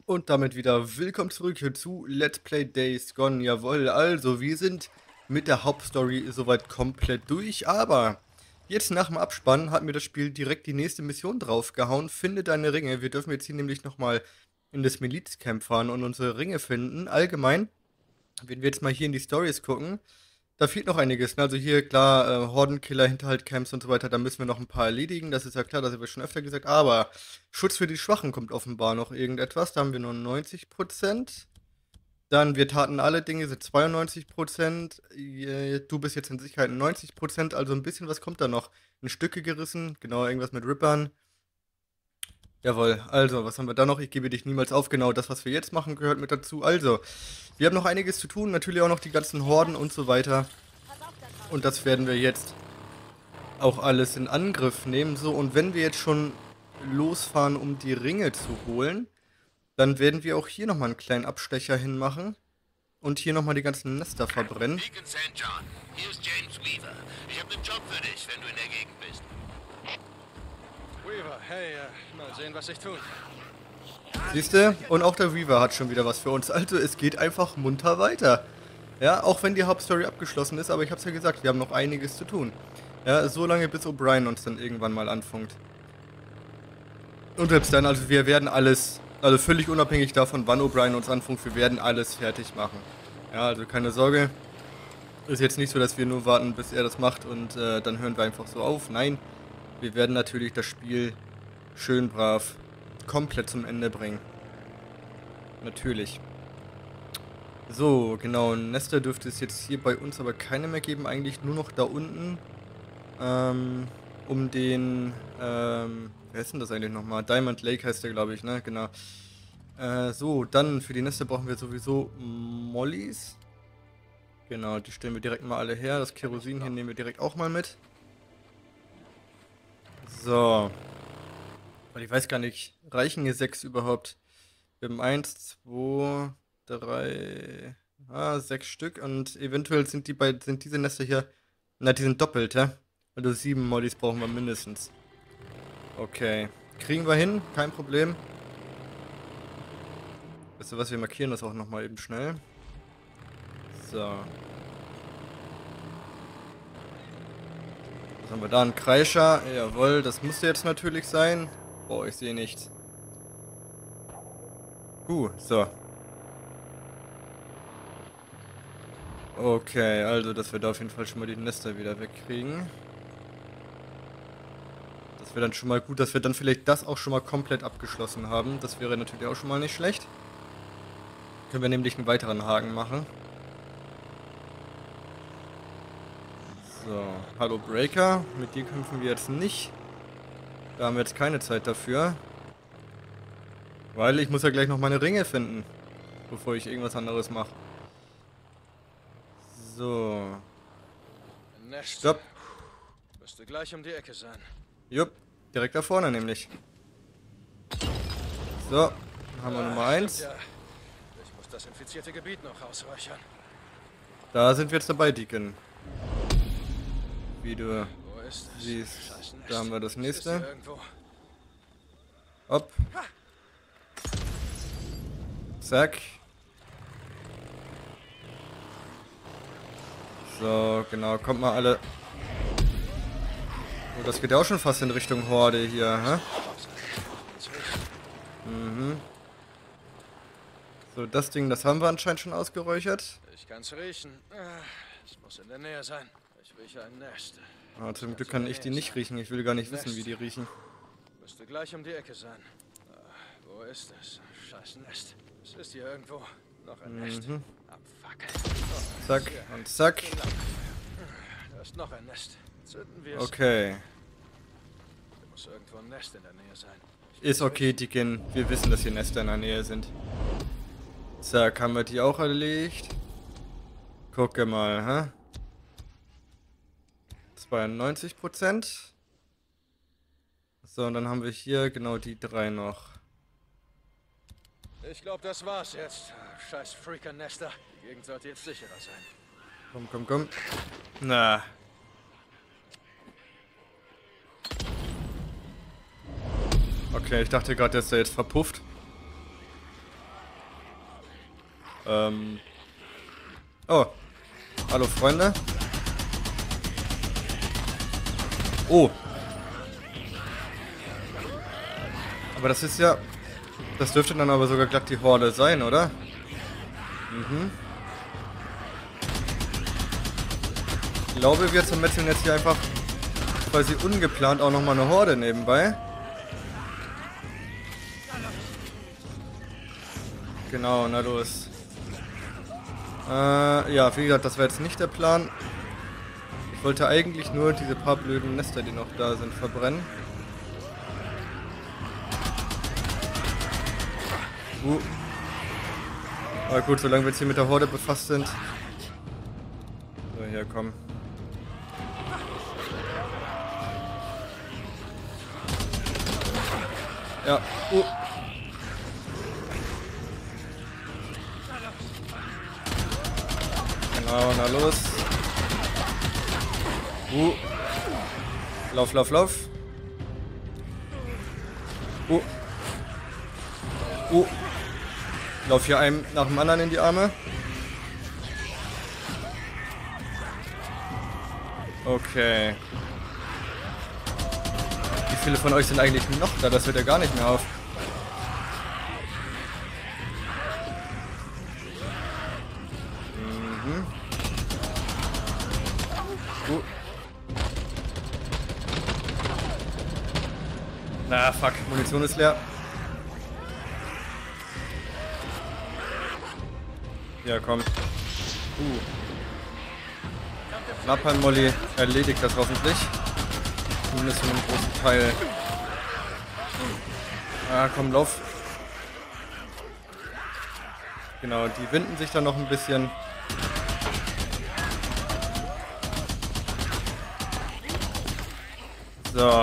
Und damit wieder willkommen zurück hier zu Let's Play Days Gone. Jawohl, also wir sind mit der Hauptstory soweit komplett durch, aber jetzt nach dem Abspann hat mir das Spiel direkt die nächste Mission draufgehauen. Finde deine Ringe. Wir dürfen jetzt hier nämlich nochmal in das Milizcamp fahren und unsere Ringe finden. Allgemein, wenn wir jetzt mal hier in die Stories gucken, da fehlt noch einiges. Ne? Also hier, klar, Hordenkiller, Hinterhaltcamps und so weiter, da müssen wir noch ein paar erledigen. Das ist ja klar, das haben wir schon öfter gesagt. Aber Schutz für die Schwachen kommt offenbar noch irgendetwas. Da haben wir nur 90%. Dann, wir taten alle Dinge, sind 92%. Du bist jetzt in Sicherheit 90%. Also ein bisschen was kommt da noch. In Stücke gerissen, genau, irgendwas mit Rippern. Jawohl, also, was haben wir da noch? Ich gebe dich niemals auf. Genau, das, was wir jetzt machen, gehört mit dazu. Also, wir haben noch einiges zu tun. Natürlich auch noch die ganzen Horden und so weiter. Und das werden wir jetzt auch alles in Angriff nehmen. So, und wenn wir jetzt schon losfahren, um die Ringe zu holen, dann werden wir auch hier nochmal einen kleinen Abstecher hinmachen. Und hier nochmal die ganzen Nester verbrennen. Deacon St. John, hier ist James Weaver. Ich habe einen Job für dich, wenn du in der Gegend bist. Weaver, hey, mal sehen, was ich tun. Siehste? Und auch der Weaver hat schon wieder was für uns. Also, es geht einfach munter weiter. Ja, auch wenn die Hauptstory abgeschlossen ist, aber ich hab's ja gesagt, wir haben noch einiges zu tun. Ja, so lange bis O'Brien uns dann irgendwann mal anfunkt. Und selbst dann, also wir werden alles, also völlig unabhängig davon, wann O'Brien uns anfunkt, wir werden alles fertig machen. Ja, also keine Sorge. Ist jetzt nicht so, dass wir nur warten, bis er das macht und dann hören wir einfach so auf. Nein, wir werden natürlich das Spiel schön brav komplett zum Ende bringen. Natürlich. So, genau, Nester dürfte es jetzt hier bei uns aber keine mehr geben, eigentlich nur noch da unten. Um den, wer ist denn das eigentlich nochmal? Diamond Lake heißt der, glaube ich, ne? Genau. So, dann für die Nester brauchen wir sowieso Mollys. Genau, die stellen wir direkt mal alle her. Das Kerosin hier nehmen wir direkt auch mal mit. So. Weil ich weiß gar nicht, reichen hier 6 überhaupt? Wir haben 1, 2, 3, 6 Stück und eventuell sind diese Nester hier, na, die sind doppelt, ja? Also 7 Mollys brauchen wir mindestens. Okay. Kriegen wir hin, kein Problem. Weißt du was, wir markieren das auch nochmal eben schnell. So. Was haben wir da? Ein Kreischer. Jawohl, das müsste jetzt natürlich sein. Boah, ich sehe nichts. So. Okay, also, dass wir da auf jeden Fall schon mal die Nester wieder wegkriegen. Das wäre dann schon mal gut, dass wir dann vielleicht das auch schon mal komplett abgeschlossen haben. Das wäre natürlich auch schon mal nicht schlecht. Können wir nämlich einen weiteren Haken machen. So, hallo Breaker. Mit dir kämpfen wir jetzt nicht. Da haben wir jetzt keine Zeit dafür. Weil ich muss ja gleich noch meine Ringe finden, bevor ich irgendwas anderes mache. So. Nest. Stopp. Müsste gleich um die Ecke sein. Jupp, direkt da vorne nämlich. So, dann haben wir Nummer 1. Ja. Ich muss das infizierte Gebiet noch ausräuchern. Da sind wir jetzt dabei, Deacon. Wie du Wo ist es? siehst, Scheiß Nest. da haben wir das Ist hier nächste. irgendwo? Hopp. Zack. So, genau, kommt mal alle. Oh, das geht ja auch schon fast in Richtung Horde hier, hä? Mhm. So, das Ding, das haben wir anscheinend schon ausgeräuchert. Ich kann's riechen. Es muss in der Nähe sein. Ich rieche ein Nest. Ah, zum Glück kann ich die nicht riechen. Ich will gar nicht wissen, wie die riechen. Müsste gleich um die Ecke sein. Wo ist es? Scheiß Nest. Es ist hier irgendwo. Noch ein Nest. Abfackeln. Zack und zack. Da ist noch ein Nest. Zünden wir es. Okay. Da muss irgendwo ein Nest in der Nähe sein. Ist okay, Deacon. Wir wissen, dass hier Nester in der Nähe sind. Zack, haben wir die auch erlegt. Gucke mal, hä? 92%. So, und dann haben wir hier genau die 3 noch. Ich glaube, das war's jetzt. Scheiß Freaker-Nester. Die Gegend sollte jetzt sicherer sein. Komm, komm, komm. Na. Okay, ich dachte gerade, dass der jetzt verpufft. Oh. Hallo, Freunde. Oh. Aber das ist ja... Das dürfte dann aber sogar glatt die Horde sein, oder? Mhm. Ich glaube, wir zermetzeln jetzt hier einfach quasi ungeplant auch nochmal eine Horde nebenbei. Genau, na los. Ja, wie gesagt, das war jetzt nicht der Plan. Ich wollte eigentlich nur diese paar blöden Nester, die noch da sind, verbrennen. Aber gut, solange wir jetzt hier mit der Horde befasst sind. So, hier, komm. Ja, Genau, na los. Lauf, lauf, lauf. Lauf hier einem nach dem anderen in die Arme. Okay. Wie viele von euch sind eigentlich noch da? Das hört ja gar nicht mehr auf. Na, fuck. Munition ist leer. Ja, komm. Napalm Molly erledigt das hoffentlich. Zumindest in einem großen Teil. Ah, komm, lauf. Genau, die winden sich dann noch ein bisschen. So.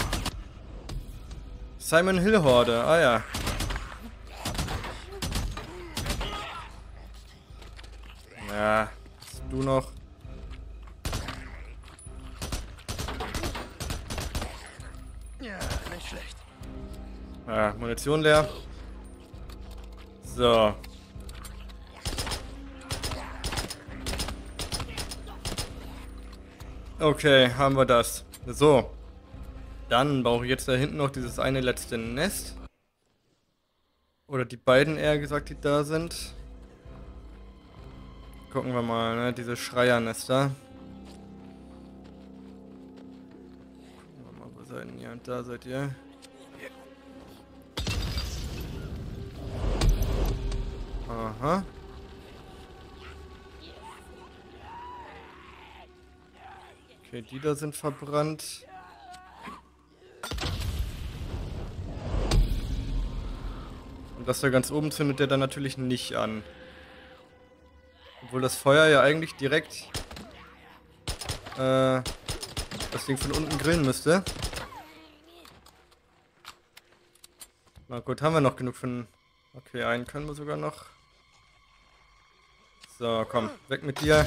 Simon Hill Horde, ah ja. Ja, du noch. Ja, nicht schlecht. Ja, Munition leer. So. Okay, haben wir das. So. Dann brauche ich jetzt da hinten noch dieses eine letzte Nest. Oder die beiden eher gesagt, die da sind. Gucken wir mal, ne? Diese Schreiernester. Gucken wir mal, wo seid ihr? Ja, da seid ihr. Aha. Okay, die da sind verbrannt. Und das da ganz oben zündet der dann natürlich nicht an. Obwohl das Feuer ja eigentlich direkt das Ding von unten grillen müsste. Na gut, haben wir noch genug für einen... Okay, einen können wir sogar noch. So, komm, weg mit dir.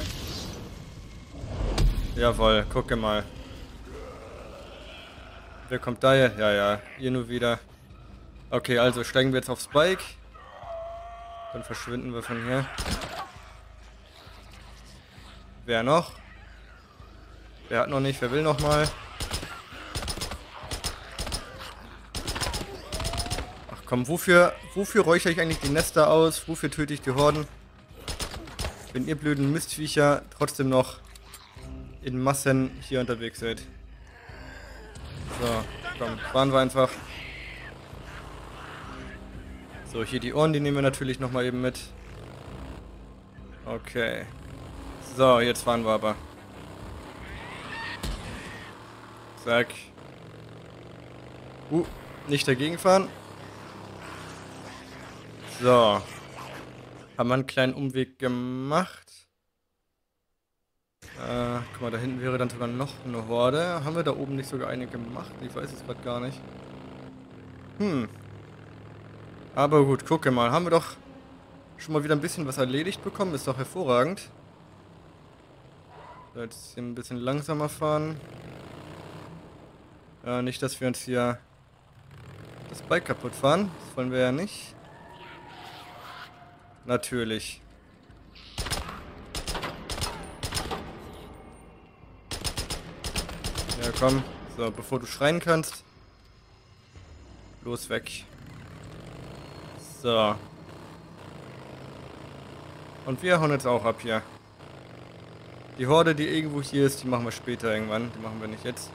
Jawohl, gucke mal. Wer kommt da hier? Ja, ja, ihr nur wieder. Okay, also steigen wir jetzt auf Spike. Dann verschwinden wir von hier. Wer noch? Wer hat noch nicht? Wer will noch mal? Ach komm, wofür räuchere ich eigentlich die Nester aus? Wofür töte ich die Horden? Wenn ihr blöden Mistviecher trotzdem noch in Massen hier unterwegs seid. So, komm, fahren wir einfach. So, hier die Ohren, die nehmen wir natürlich nochmal eben mit. Okay. So, jetzt fahren wir aber. Zack. Nicht dagegen fahren. So. Haben wir einen kleinen Umweg gemacht. Guck mal, da hinten wäre dann sogar noch eine Horde. Haben wir da oben nicht sogar eine gemacht? Ich weiß es gerade gar nicht. Aber gut, gucke mal. Haben wir doch schon mal wieder ein bisschen was erledigt bekommen. Ist doch hervorragend. So, jetzt hier ein bisschen langsamer fahren. Nicht, dass wir uns hier das Bike kaputt fahren. Das wollen wir ja nicht. Natürlich. Ja, komm. So, bevor du schreien kannst. Los, weg. So. Und wir hauen jetzt auch ab hier. Die Horde, die irgendwo hier ist, die machen wir später irgendwann. Die machen wir nicht jetzt.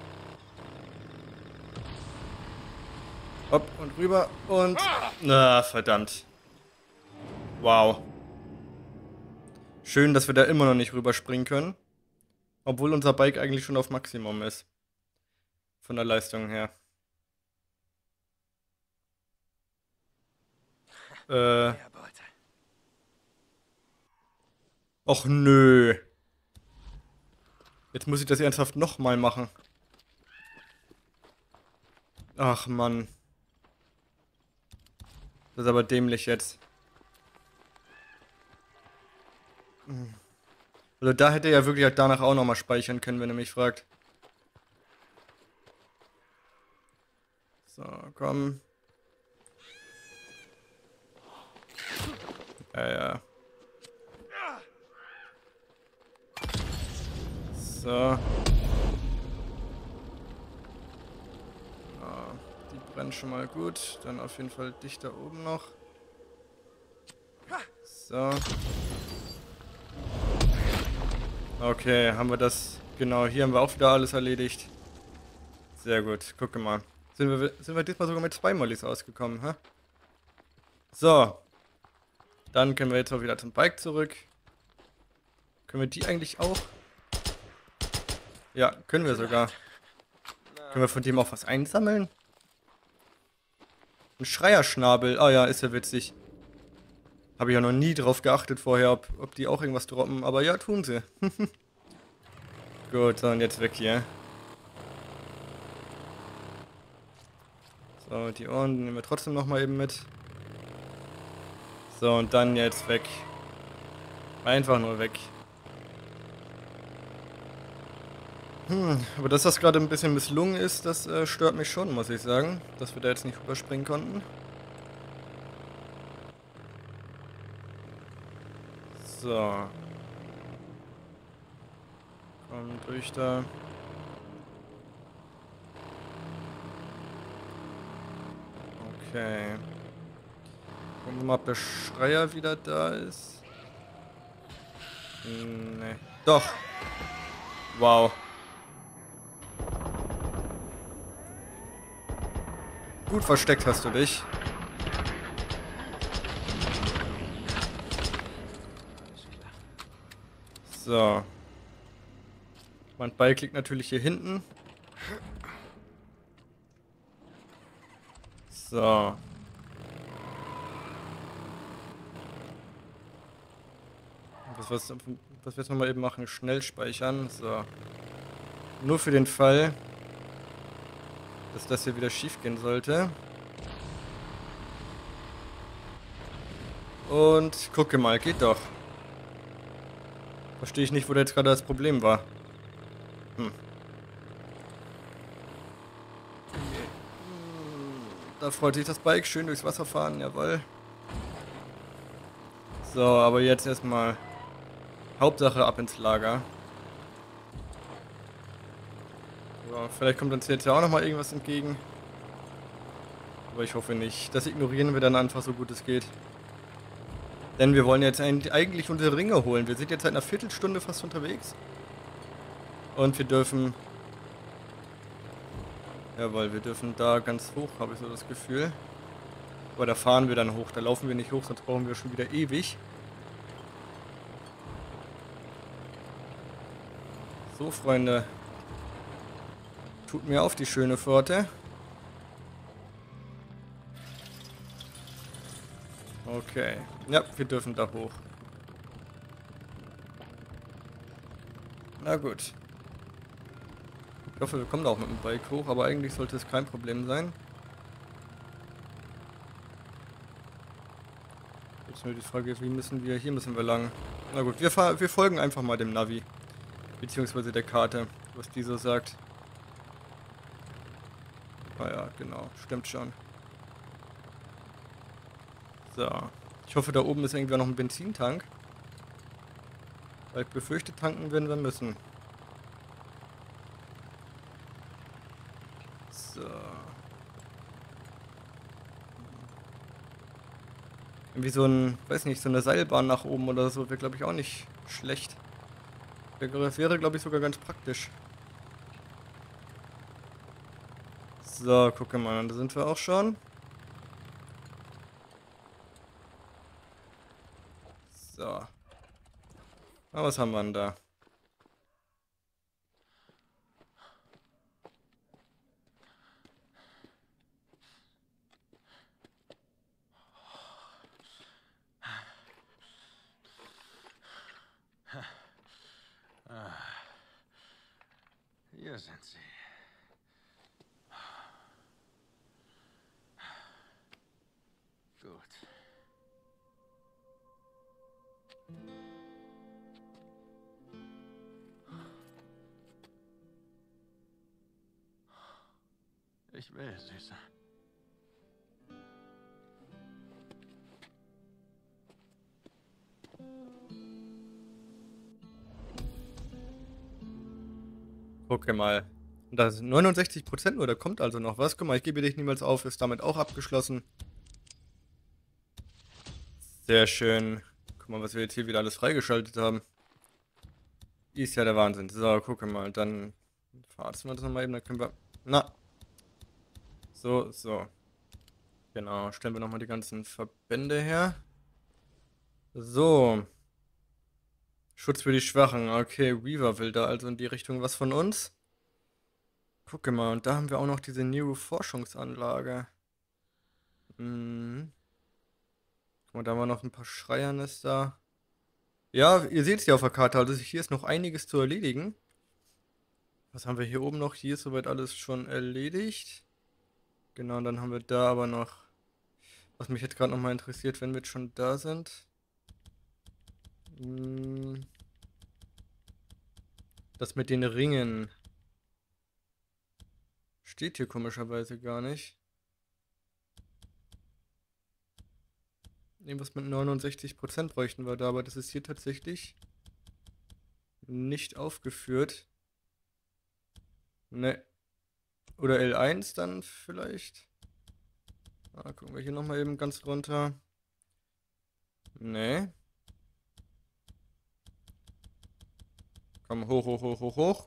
Hopp und rüber und... Na, verdammt. Wow. Schön, dass wir da immer noch nicht rüberspringen können. Obwohl unser Bike eigentlich schon auf Maximum ist. Von der Leistung her. Och nö. Jetzt muss ich das ernsthaft nochmal machen. Ach Mann. Das ist aber dämlich jetzt. Also da hätte er ja wirklich halt danach auch nochmal speichern können, wenn er mich fragt. So, komm. Ja. So. Ah, die brennen schon mal gut. Dann auf jeden Fall dich da oben noch. So. Okay, haben wir das. Genau, hier haben wir auch wieder alles erledigt. Sehr gut, gucke mal. Sind wir diesmal sogar mit 2 Mollys ausgekommen, hä? So. Dann können wir jetzt auch wieder zum Bike zurück. Können wir die eigentlich auch? Ja, können wir sogar. Können wir von dem auch was einsammeln? Ein Schreierschnabel. Ah ja, ist ja witzig. Habe ich ja noch nie drauf geachtet vorher, ob die auch irgendwas droppen. Aber ja, tun sie. Gut, so, und jetzt weg hier. So, die Ohren nehmen wir trotzdem nochmal eben mit. So, und dann jetzt weg. Einfach nur weg. Aber dass das gerade ein bisschen misslungen ist, das stört mich schon, muss ich sagen. Dass wir da jetzt nicht überspringen konnten. So. Komm durch da. Okay. Gucken wir mal, ob der Schreier wieder da ist. Nee. Doch. Wow. Gut versteckt hast du dich. So. Mein Bike liegt natürlich hier hinten. So. Was wir jetzt nochmal eben machen, schnell speichern. So. Nur für den Fall, dass das hier wieder schief gehen sollte. Und gucke mal, geht doch. Verstehe ich nicht, wo da jetzt gerade das Problem war. Da freut sich das Bike schön durchs Wasser fahren, jawohl. So, aber jetzt erstmal Hauptsache ab ins Lager. So, vielleicht kommt uns jetzt ja auch nochmal irgendwas entgegen. Aber ich hoffe nicht. Das ignorieren wir dann einfach so gut es geht. Denn wir wollen jetzt eigentlich unsere Ringe holen. Wir sind jetzt seit einer Viertelstunde fast unterwegs. Und wir dürfen... Jawohl, wir dürfen da ganz hoch, habe ich so das Gefühl. Aber da fahren wir dann hoch. Da laufen wir nicht hoch, sonst brauchen wir schon wieder ewig. So, Freunde. Tut mir auf die schöne Pforte. Okay. Ja, wir dürfen da hoch. Na gut. Ich hoffe, wir kommen da auch mit dem Bike hoch, aber eigentlich sollte es kein Problem sein. Jetzt nur die Frage, wie müssen wir... Hier müssen wir lang. Na gut, wir folgen einfach mal dem Navi. Beziehungsweise der Karte, was die so sagt. Ah ja, genau, stimmt schon. So. Ich hoffe, da oben ist irgendwann noch ein Benzintank. Weil ich befürchte, tanken werden wir müssen. Irgendwie so ein, weiß nicht, so eine Seilbahn nach oben oder so wäre, glaube ich, auch nicht schlecht. Wäre, glaube ich, sogar ganz praktisch. So, gucke mal, da sind wir auch schon. So. Na, was haben wir denn da? Hier sind sie. Gut. Ich will, Süße. Gucke mal. Das ist 69% nur, da kommt also noch was. Guck mal, ich gebe dich niemals auf, ist damit auch abgeschlossen. Sehr schön. Guck mal, was wir jetzt hier wieder alles freigeschaltet haben. Ist ja der Wahnsinn. So, gucke mal, dann verarzten wir das nochmal eben, dann können wir... Na. So, so. Genau, stellen wir nochmal die ganzen Verbände her. So. Schutz für die Schwachen. Okay, Weaver will da also in die Richtung was von uns. Gucke mal, und da haben wir auch noch diese Nero-Forschungsanlage. Mhm. Guck mal, da haben wir noch ein paar Schreiernester. Ja, ihr seht es ja auf der Karte, also hier ist noch einiges zu erledigen. Was haben wir hier oben noch? Hier ist soweit alles schon erledigt. Genau, und dann haben wir da aber noch, was mich jetzt gerade nochmal interessiert, wenn wir jetzt schon da sind. Das mit den Ringen. Steht hier komischerweise gar nicht. Irgendwas mit 69% bräuchten wir da, aber das ist hier tatsächlich nicht aufgeführt. Ne. Oder L1 dann vielleicht. Gucken wir hier nochmal eben ganz runter. Ne. Komm, hoch, hoch, hoch, hoch, hoch.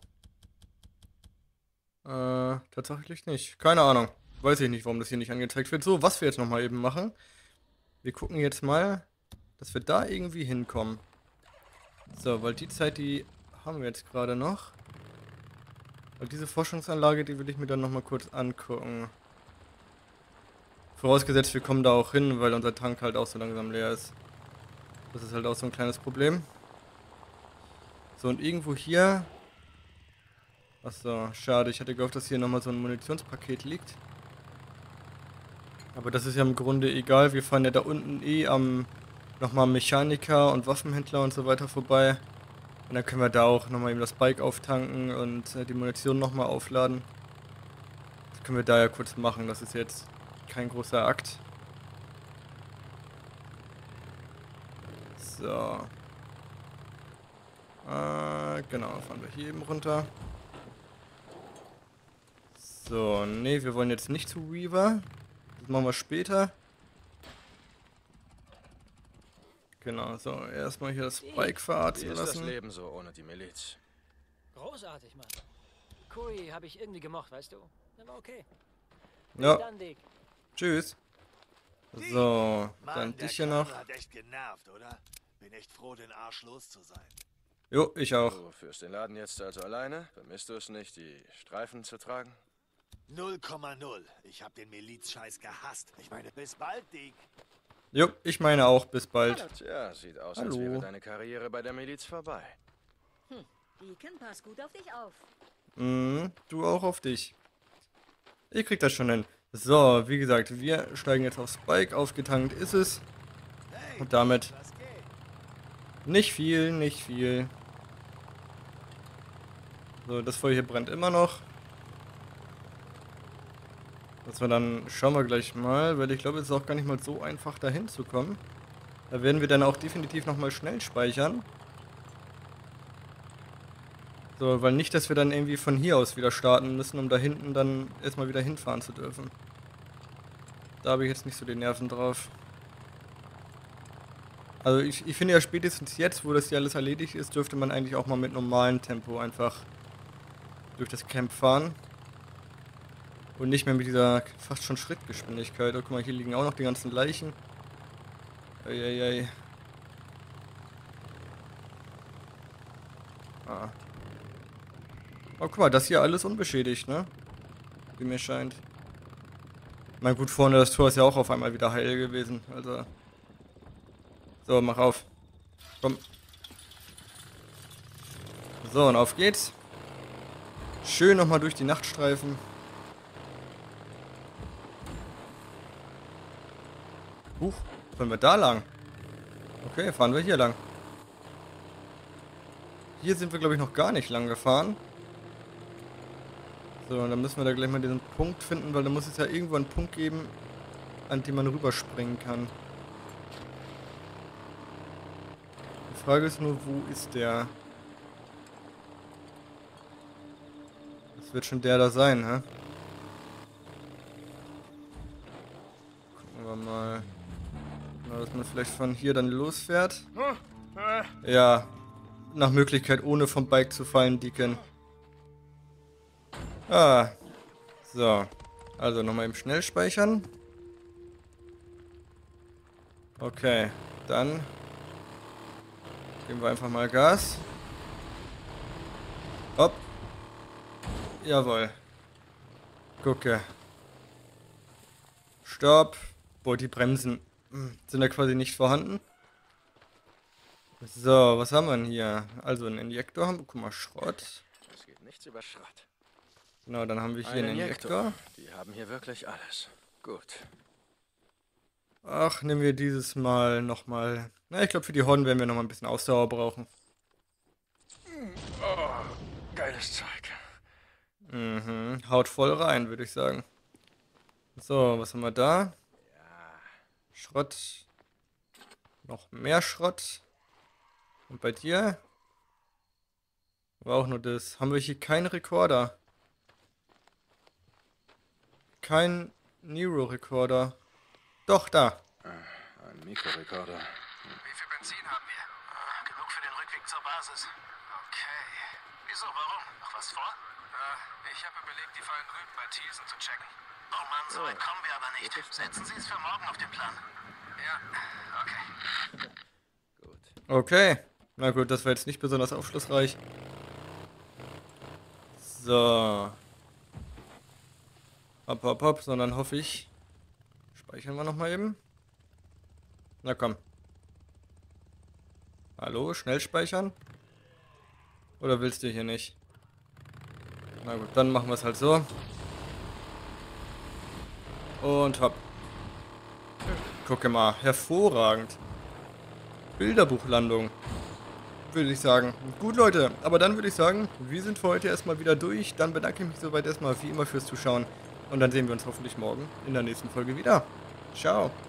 Tatsächlich nicht. Keine Ahnung. Weiß ich nicht, warum das hier nicht angezeigt wird. So, was wir jetzt nochmal eben machen. Wir gucken jetzt mal, dass wir da irgendwie hinkommen. So, weil die Zeit, die haben wir jetzt gerade noch. Weil diese Forschungsanlage, die will ich mir dann nochmal kurz angucken. Vorausgesetzt, wir kommen da auch hin, weil unser Tank halt auch so langsam leer ist. Das ist halt auch so ein kleines Problem. So, und irgendwo hier... Achso, schade. Ich hatte gehofft, dass hier nochmal so ein Munitionspaket liegt. Aber das ist ja im Grunde egal. Wir fahren ja da unten am nochmal Mechaniker und Waffenhändler und so weiter vorbei. Und dann können wir da auch nochmal eben das Bike auftanken und die Munition nochmal aufladen. Das können wir da ja kurz machen. Das ist jetzt kein großer Akt. So. Genau, fahren wir hier eben runter. So, nee, wir wollen jetzt nicht zu Weaver. Das machen wir später. Genau, so, erstmal hier das Bike verarzten Wie ist das lassen. Leben so ohne die Miliz? Großartig, Mann. Kui habe ich irgendwie gemocht, weißt du? Der war okay. Ja, Dann, Dick. tschüss. So, Mann, dann der dich hier Kerl noch. hat echt genervt, oder? Bin echt froh, den Arsch los zu sein. Jo, ich auch. Du führst den Laden jetzt also alleine? Vermisst du es nicht, die Streifen zu tragen? 0,0. Ich hab den Milizscheiß gehasst. Ich meine, bis bald, Dick. Jo, ich meine auch, bis bald. Tja, sieht aus, Hallo. als wäre deine Karriere bei der Miliz vorbei. Deacon, pass gut auf dich auf. Du auch auf dich. Ich krieg das schon hin. So, wie gesagt, wir steigen jetzt aufs Bike. Aufgetankt ist es. Hey, Und damit was geht? nicht viel, nicht viel. So, das Feuer hier brennt immer noch. Das wir dann, schauen wir gleich mal, weil ich glaube, es ist auch gar nicht mal so einfach dahin zu kommen. Da werden wir dann auch definitiv nochmal schnell speichern. So, weil nicht, dass wir dann irgendwie von hier aus wieder starten müssen, um da hinten dann erstmal wieder hinfahren zu dürfen. Da habe ich jetzt nicht so die Nerven drauf. Also ich finde ja spätestens jetzt, wo das hier alles erledigt ist, dürfte man eigentlich auch mal mit normalem Tempo einfach durch das Camp fahren. Und nicht mehr mit dieser fast schon Schrittgeschwindigkeit. Oh, guck mal, hier liegen auch noch die ganzen Leichen. Eieiei. Ah. Oh, guck mal, das hier alles unbeschädigt, ne? Wie mir scheint. Na gut, vorne das Tor ist ja auch auf einmal wieder heil gewesen. Also. So, mach auf. Komm. So, und auf geht's. Schön nochmal durch die Nachtstreifen. Huch, wollen wir da lang? Okay, fahren wir hier lang. Hier sind wir, glaube ich, noch gar nicht lang gefahren. So, und dann müssen wir da gleich mal diesen Punkt finden, weil da muss es ja irgendwo einen Punkt geben, an dem man rüberspringen kann. Die Frage ist nur, wo ist der? Das wird schon der da sein, hä? Gucken wir mal. Na, dass man vielleicht von hier dann losfährt. Ja, nach Möglichkeit ohne vom Bike zu fallen, Deacon. Ah, so. Also nochmal eben schnell speichern. Okay, dann geben wir einfach mal Gas. Hopp. Jawohl. Gucke. Stopp. Boah, die Bremsen sind da quasi nicht vorhanden. So, was haben wir denn hier? Also einen Injektor haben wir. Guck mal, Schrott. Es geht nichts über Schrott. Genau, dann haben wir hier einen Injektor. Die haben hier wirklich alles. Gut. Ach, nehmen wir dieses Mal nochmal. Na, ich glaube, für die Horden werden wir nochmal ein bisschen Ausdauer brauchen. Oh, geiles Zeug. Mhm, haut voll rein, würde ich sagen. So, was haben wir da? Schrott. Noch mehr Schrott. Und bei dir? War auch nur das. Haben wir hier keinen Rekorder? Kein Nero-Rekorder. Doch, da. Ein Mikrorekorder. Wie viel Benzin haben wir? Genug für den Rückweg zur Basis. Okay. Wieso, warum? Noch was vor? Ich habe überlegt, die Fallen drüben bei Thielsen zu checken. Oh Mann, so weit kommen wir aber nicht. Setzen Sie es für morgen auf den Plan. Ja, okay. Gut. Okay. Na gut, das war jetzt nicht besonders aufschlussreich. So. Hopp, hopp, hopp, sondern hoffe ich. Speichern wir nochmal eben. Na komm. Hallo, schnell speichern? Oder willst du hier nicht? Na gut, dann machen wir es halt so. Und hopp. Gucke mal, hervorragend. Bilderbuchlandung. Würde ich sagen. Gut, Leute, aber dann würde ich sagen, wir sind für heute erstmal wieder durch. Dann bedanke ich mich soweit erstmal wie immer fürs Zuschauen. Und dann sehen wir uns hoffentlich morgen in der nächsten Folge wieder. Ciao.